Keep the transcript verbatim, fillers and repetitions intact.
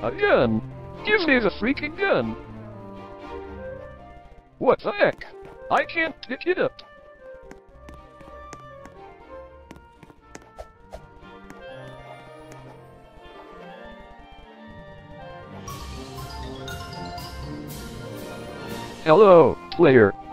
A gun? Give me the freaking gun! What the heck? I can't pick it up. Hello, player.